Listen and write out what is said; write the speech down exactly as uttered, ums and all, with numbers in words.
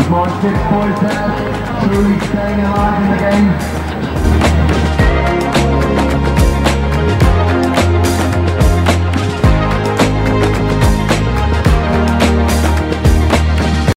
Maurice Gibbs boys there, truly staying alive in the game.